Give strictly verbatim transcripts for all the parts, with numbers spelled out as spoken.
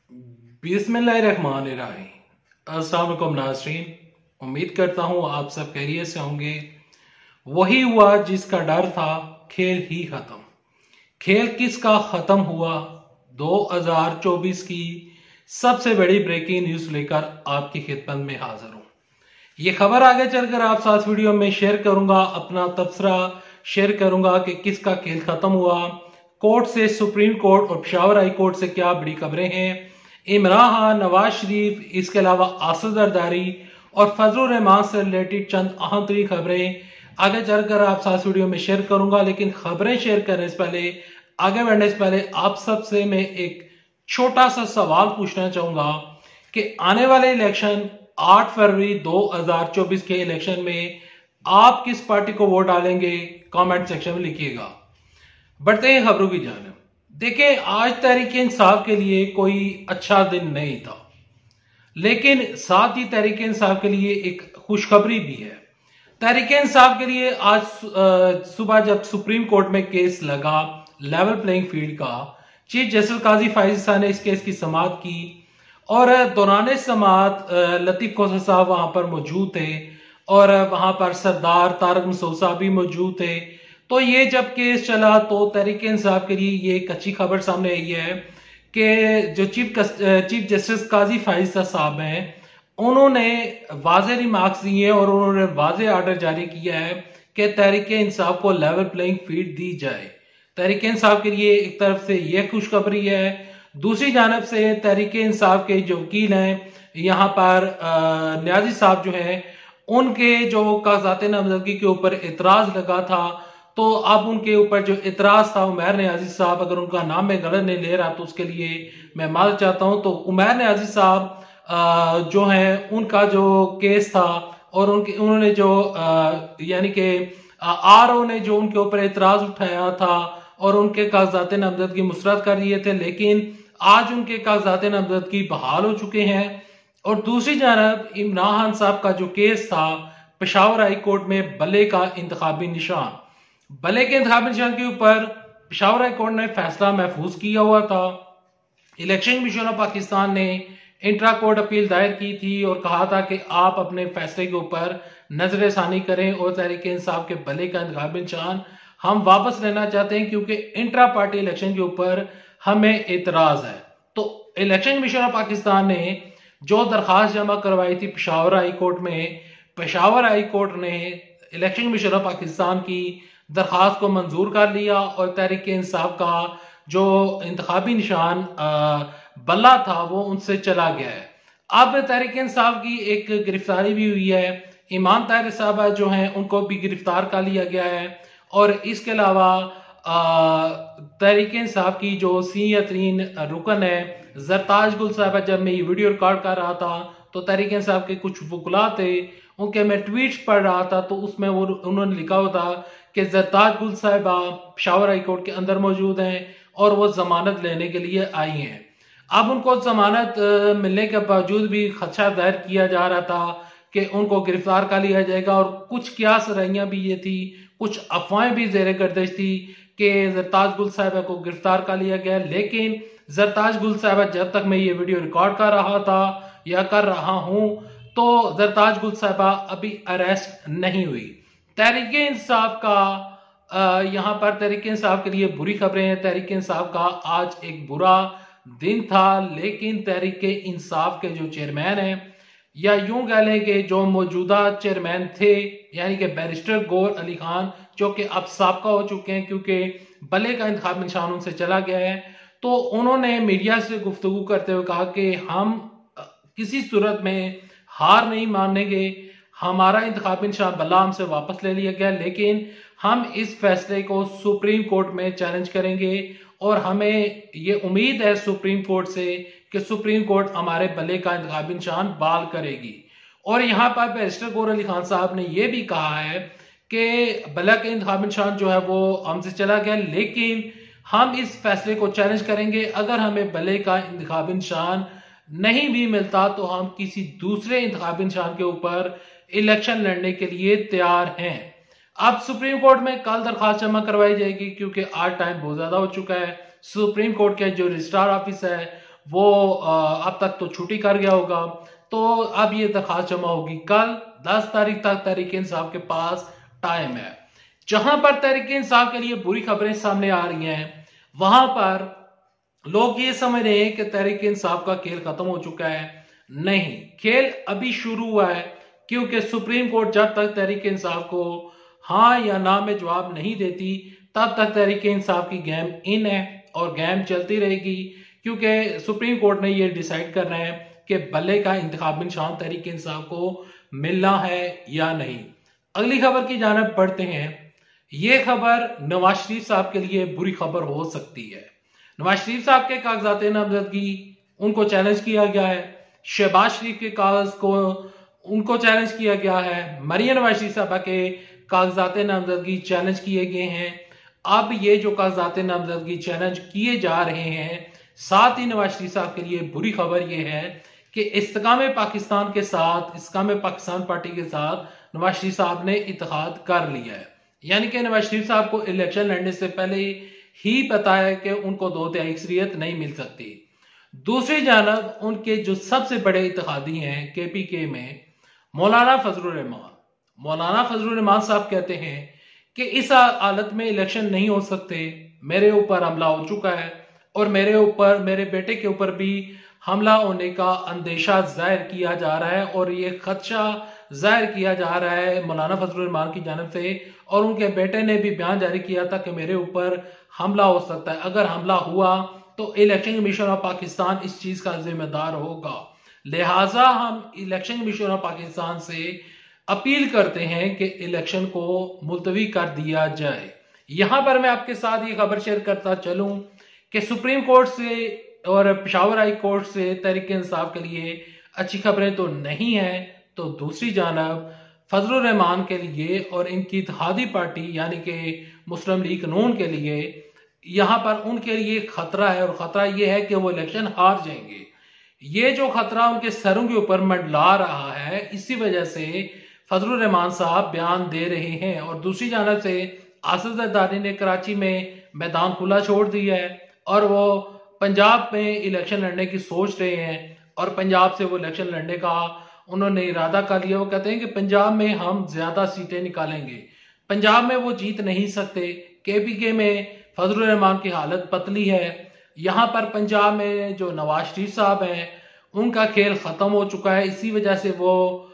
बिस्मिल्लाहिर्रहमानिर्रहीम। अस्सलाम वालेकुम नाज़रीन, उम्मीद करता हूँ आप सब खैरियत से होंगे। वही हुआ जिसका डर था, खेल ही खत्म। खेल किसका खत्म हुआ? दो हज़ार चौबीस की सबसे बड़ी ब्रेकिंग न्यूज लेकर आपकी खिदमत में हाजिर हूँ। ये खबर आगे चलकर आप साथ वीडियो में शेयर करूंगा, अपना तबसरा शेयर करूंगा कि किसका खेल खत्म हुआ, कोर्ट से सुप्रीम कोर्ट और पेशावर हाई कोर्ट से क्या बड़ी खबरें हैं, इमरान खान, नवाज शरीफ, इसके अलावा आसिफ जरदारी और फजलुर रहमान से रिलेटेड चंद अहम तरीन खबरें आगे चलकर आप साथ वीडियो में शेयर करूंगा। लेकिन खबरें शेयर करने से पहले, आगे बढ़ने से पहले आप सबसे मैं एक छोटा सा सवाल पूछना चाहूंगा कि आने वाले इलेक्शन आठ फरवरी दो हज़ार चौबीस के इलेक्शन में आप किस पार्टी को वोट डालेंगे? कमेंट सेक्शन में लिखिएगा। बढ़ते हैं खबरों की जानिब। देखें, आज तहरीक इंसाफ के लिए कोई अच्छा दिन नहीं था, लेकिन साथ ही तहरीक इंसाफ के लिए एक खुशखबरी भी है। तहरीक इंसाफ के लिए आज सुबह जब सुप्रीम कोर्ट में केस लगा लेवल प्लेइंग फील्ड का, चीफ जस्टिस काजी फाइज ने इस केस की समाअत की और दौरान समाअत लतीफ खोसर साहब वहां पर मौजूद थे और वहां पर सरदार तारक मसूद साहब भी मौजूद थे। तो ये जब केस चला तो तहरीक इंसाफ के लिए ये एक अच्छी खबर सामने आई है कि जो chief chief justice Qazi Faez साहब हैं, उन्होंने वाज़े रिमार्क्स दिए हैं और उन्होंने वाज़े आर्डर जारी किया है कि तहरीक इंसाफ को लेवल प्लेइंग फील्ड दी जाए। तहरीक इंसाफ के लिए एक तरफ से यह खुशखबरी है, दूसरी जानब से तहरीक इंसाफ के जो वकील हैं यहाँ पर न्याजी साहब जो है, उनके जो कागजात नामजदगी के ऊपर एतराज लगा था, तो अब उनके ऊपर जो इतराज था उमैर नियाजी साहब, अगर उनका नाम मैं गलत नहीं ले रहा तो उसके लिए मैं माफ चाहता हूं, तो उमैर नियाजी साहब जो है उनका जो केस था और उनके उन्होंने जो यानी कि आर ओ ने जो उनके ऊपर इतराज उठाया था और उनके कागजात नामजदगी मुस्तरद कर दिए थे, लेकिन आज उनके कागजात नामजदगी बहाल हो चुके हैं। और दूसरी जानब इमरान खान साहब का जो केस था पेशावर हाई कोर्ट में बल्ले का इंतखाबी निशान, बल्ले के इंतखाबी निशान के ऊपर पेशावर हाई कोर्ट ने फैसला महफूज किया हुआ था। इलेक्शन कमीशन ऑफ पाकिस्तान ने इंट्रा कोर्ट अपील दायर की थी और कहा था कि आप अपने फैसले के ऊपर नजरसानी करें और तहरीक इंसाफ के बल्ले का इंतखाबी निशान हम वापस लेना चाहते हैं क्योंकि इंट्रा पार्टी इलेक्शन के ऊपर हमें एतराज है। तो इलेक्शन कमीशन ऑफ पाकिस्तान ने जो दरखास्त जमा करवाई थी पेशावर हाई कोर्ट में, पेशावर हाई कोर्ट ने इलेक्शन कमीशन ऑफ पाकिस्तान की दरखास्त को मंजूर कर लिया और तहरीक इंसाफ का जो इंतखाबी निशान बल्ला था वो उनसे चला गया है। अब तहरीक इंसाफ की एक गिरफ्तारी भी हुई है, ईमान ताहिर साहब जो हैं उनको भी गिरफ्तार कर लिया गया है और इसके अलावा तहरीक इंसाफ की जो सीनियर तरीन रुकन है जरताज गुल साहब, जब मैं ये वीडियो रिकॉर्ड कर रहा था तो तहरीक इंसाफ के कुछ वकुला थे, उनके मैं ट्वीट्स पढ़ रहा था तो उसमें वो उन्होंने लिखा हुआ था कि जरताज गुल साहिबा पेशावर हाई कोर्ट के अंदर मौजूद हैं और वो जमानत लेने के लिए आई हैं। अब उनको जमानत मिलने के बावजूद भी खदशा जाहिर किया जा रहा था कि उनको गिरफ्तार कर लिया जाएगा और कुछ क्या सरैयां भी ये थी, कुछ अफवाहें भी जेर गर्दिश थी कि जरताज गुल साहिबा को गिरफ्तार कर लिया गया। लेकिन जरताज गुल साहिबा, जब तक मैं ये वीडियो रिकॉर्ड कर रहा था या कर रहा हूं, तो जरताज गुल साहिबा अभी अरेस्ट नहीं हुई। तहरीक इंसाफ का यहाँ पर तहरीक इंसाफ के लिए बुरी खबरें हैं। तहरीक इंसाफ का आज एक बुरा दिन था, लेकिन तहरीक इंसाफ के जो चेयरमैन हैं, या यूं कह लें कि जो मौजूदा चेयरमैन थे यानी कि बैरिस्टर गौर अली खान, जो कि अब साबका हो चुके हैं क्योंकि बल्ले का इंतखाबी निशान उनसे चला गया है, तो उन्होंने मीडिया से गुफ्तगू करते हुए कहा कि हम किसी सूरत में हार नहीं मानेंगे, हमारा इंतखाबी निशान बल्ला हमसे वापस ले लिया गया, लेकिन हम इस फैसले को सुप्रीम कोर्ट में चैलेंज करेंगे और हमें ये उम्मीद है सुप्रीम कोर्ट से कि सुप्रीम कोर्ट हमारे बल्ले का इंतखाबी निशान बहाल करेगी। और यहाँ पर बैरिस्टर गौर अली खान साहब ने यह भी कहा है कि बल्ले का इंतखाबी निशान जो है वो हमसे चला गया, लेकिन हम इस फैसले को चैलेंज करेंगे, अगर हमें बल्ले का इंतखाबी निशान नहीं भी मिलता तो हम किसी दूसरे इंतखाबी निशान के ऊपर इलेक्शन लड़ने के लिए तैयार हैं। अब सुप्रीम कोर्ट में कल दरखास्त जमा करवाई जाएगी क्योंकि आज टाइम बहुत ज्यादा हो चुका है। सुप्रीम कोर्ट के जो रजिस्ट्रार ऑफिस है वो अब तक तो छुट्टी कर गया होगा, तो अब ये दरखास्त जमा होगी कल दस तारीख तक तहरीक इंसाफ के पास टाइम है। जहां पर तहरीक इंसाफ के लिए बुरी खबरें सामने आ रही हैं, वहां पर लोग ये समझ रहे हैं कि तहरीक इंसाफ का खेल खत्म हो चुका है। नहीं, खेल अभी शुरू हुआ है, क्योंकि सुप्रीम कोर्ट जब तक तहरीक इंसाफ को हाँ या ना में जवाब नहीं देती तब तक तहरीक इंसाफ की गेम इन है और गेम चलती रहेगी, क्योंकि सुप्रीम कोर्ट ने यह डिसाइड करना है कि बल्ले का इंतखाबी निशान तहरीक इंसाफ को मिलना है या नहीं। अगली खबर की जानिब बढ़ते हैं। यह खबर नवाज शरीफ साहब के लिए बुरी खबर हो सकती है। नवाज शरीफ साहब के कागजात नामजदगी उनको चैलेंज किया गया है, शहबाज शरीफ के कागज को उनको चैलेंज किया गया है, मरियम नवाज शरीफ साहबा के कागजात नामजदगी चैलेंज किए गए हैं। अब ये जो कागजात नामजदगी चैलेंज किए जा रहे हैं, साथ ही नवाज शरीफ साहब के लिए बुरी खबर यह है कि इस्तेकाम पाकिस्तान के साथ इस्तेकाम पाकिस्तान पार्टी के साथ नवाज शरीफ साहब ने इत्तेहाद कर लिया है। यानी कि नवाज शरीफ साहब को इलेक्शन लड़ने से पहले ही पता है कि उनको दो तिहाई अक्सरियत नहीं मिल सकती। दूसरी जानब उनके जो सबसे बड़े इत्तेहादी हैं के पी के में, मौलाना फजलुर रहमान मौलाना फजलुर रहमान साहब कहते हैं कि इस हालत में इलेक्शन नहीं हो सकते, मेरे ऊपर हमला हो चुका है और मेरे ऊपर मेरे बेटे के ऊपर भी हमला होने का अंदेशा जाहिर किया जा रहा है और ये खदशा जाहिर किया जा रहा है मौलाना फजलुर रहमान की जानिब से, और उनके बेटे ने भी बयान जारी किया था कि मेरे ऊपर हमला हो सकता है। अगर हमला हुआ तो इलेक्शन कमीशन ऑफ पाकिस्तान इस चीज का जिम्मेदार होगा। लिहाजा हम इलेक्शन कमीशन ऑफ पाकिस्तान से अपील करते हैं कि इलेक्शन को मुलतवी कर दिया जाए। यहां पर मैं आपके साथ ये खबर शेयर करता चलूं कि सुप्रीम कोर्ट से और पेशावर हाई कोर्ट से तहरीक इंसाफ के लिए अच्छी खबरें तो नहीं है, तो दूसरी जानब फजलुर रहमान के लिए और इनकी इत्तेहादी पार्टी यानी कि मुस्लिम लीग नून के लिए यहां पर उनके लिए खतरा है, और खतरा यह है कि वो इलेक्शन हार जाएंगे। ये जो खतरा उनके सरों के ऊपर मंडला रहा है, इसी वजह से फजलुर रहमान साहब बयान दे रहे हैं। और दूसरी जानब से आसिफ जरदारी ने कराची में मैदान खुला छोड़ दिया है और वो पंजाब में इलेक्शन लड़ने की सोच रहे हैं, और पंजाब से वो इलेक्शन लड़ने का उन्होंने इरादा कर लिया। वो कहते हैं कि पंजाब में हम ज्यादा सीटें निकालेंगे। पंजाब में वो जीत नहीं सकते। के पी के में फजलुर रहमान की हालत पतली है। यहाँ पर पंजाब में जो नवाज शरीफ साहब हैं उनका खेल खत्म हो चुका है, इसी वजह से वो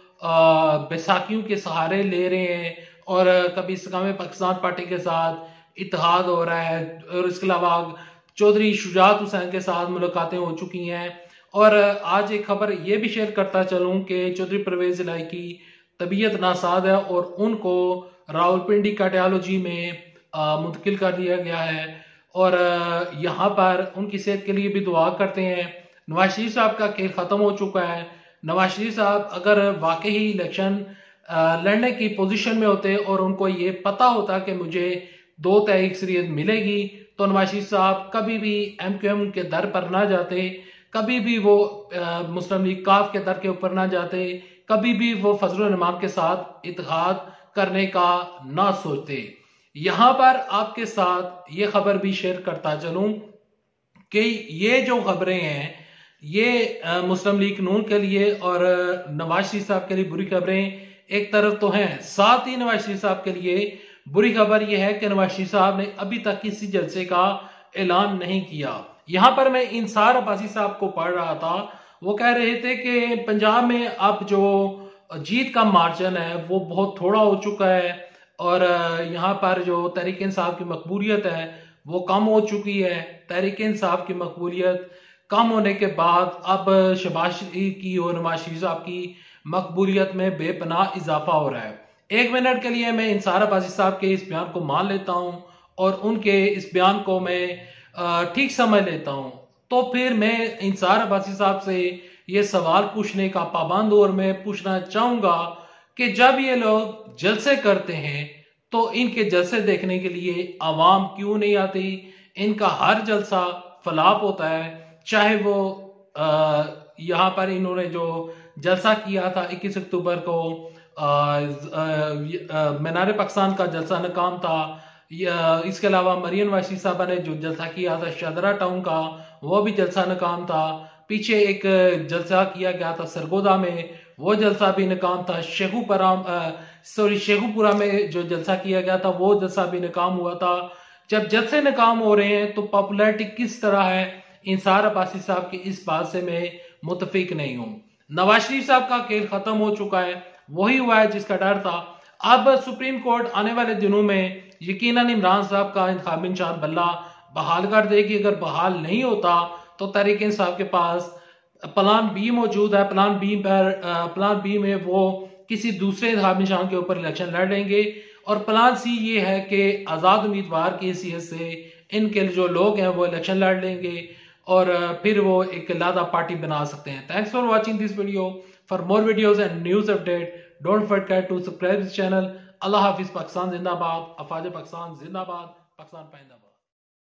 बैसाखियों के सहारे ले रहे हैं और कभी इस्तेकाम पाकिस्तान पार्टी के साथ इत्तेहाद हो रहा है, और इसके अलावा चौधरी शुजात हुसैन के साथ मुलाकातें हो चुकी हैं। और आज एक खबर ये भी शेयर करता चलूं कि चौधरी परवेज इलाही की तबीयत नासाज है और उनको रावलपिंडी कार्डियोलॉजी में मुंतकिल कर दिया गया है, और यहाँ पर उनकी सेहत के लिए भी दुआ करते हैं। नवाज शरीफ साहब का खेल खत्म हो चुका है। नवाज शरीफ साहब अगर वाकई ही इलेक्शन लड़ने की पोजीशन में होते और उनको ये पता होता कि मुझे दो तिहाई अक्सरियत मिलेगी, तो नवाज शरीफ साहब कभी भी एम क्यू एम के दर पर ना जाते, कभी भी वो मुस्लिम लीग काफ के दर के ऊपर ना जाते, कभी भी वो फजलुर रहमान के साथ इत्तेहाद करने का ना सोचते। यहां पर आपके साथ ये खबर भी शेयर करता चलूं कि ये जो खबरें हैं ये मुस्लिम लीग नून के लिए और नवाज शरीफ साहब के लिए बुरी खबरें एक तरफ तो हैं, साथ ही नवाज शरीफ साहब के लिए बुरी खबर यह है कि नवाज शरीफ साहब ने अभी तक किसी जलसे का ऐलान नहीं किया। यहां पर मैं इंसार अब्बासी साहब को पढ़ रहा था, वो कह रहे थे कि पंजाब में अब जो जीत का मार्जिन है वो बहुत थोड़ा हो चुका है, और यहाँ पर जो तहरीक इंसाफ की मकबूलियत है वो कम हो चुकी है। तहरीक इंसाफ की मकबूलियत कम होने के बाद अब शहबाज शरीफ की और नवाज शरीफ साहब की मकबूलियत में बेपनाह इजाफा हो रहा है। एक मिनट के लिए मैं इंसार अब्बासी साहब के इस बयान को मान लेता हूं और उनके इस बयान को मैं ठीक समझ लेता हूं, तो फिर मैं इंसार अब्बासी साहब से ये सवाल पूछने का पाबंद और मैं पूछना चाहूंगा कि जब ये लोग जलसे करते हैं तो इनके जलसे देखने के लिए आवाम क्यों नहीं आती? इनका हर जलसा फलाप होता है, चाहे वो यहाँ पर इन्होंने जो जलसा किया था इक्कीस अक्टूबर को, मीनार पाकिस्तान का जलसा नाकाम था। इसके अलावा मरियम नवाज शरीफ साहबा ने जो जलसा किया था शादरा टाउन का वो भी जलसा नाकाम था। पीछे एक जलसा किया गया था सरगोदा में, वो जलसा भी नाकाम था। शेखुपुरा सॉरी शेखुपुरा में जो जलसा किया गया था वो जलसा भी नाकाम हुआ था। जब जलसे नाकाम हो रहे हैं तो पॉपुलैरिटी किस तरह है, इंसार अब्बासी साहब की इस बात से मैं मुतफिक नहीं हूं। नवाज शरीफ साहब का खेल खत्म हो चुका है, वही हुआ है जिसका डर था। अब सुप्रीम कोर्ट आने वाले दिनों में यकीनन इमरान साहब का इंतखाबी निशान बल्ला बहाल कर देगी। अगर बहाल नहीं होता तो तहरीक इंसाफ के पास प्लान बी मौजूद है। प्लान बी पर प्लान बी में वो किसी दूसरे इंतखाबी निशान के ऊपर इलेक्शन लड़ लेंगे। और प्लान सी ये है कि आजाद उम्मीदवार की हैसियत से इनके जो लोग हैं वो इलेक्शन लड़ लेंगे और फिर वो एक अलग पार्टी बना सकते हैं। Thanks for watching this video. For more videos and news update don't forget to subscribe this channel. Allah हाफिज। पाकिस्तान जिंदाबाद। अफवाज पाकिस्तान जिंदाबाद। पाकिस्तान पाइंदाबाद।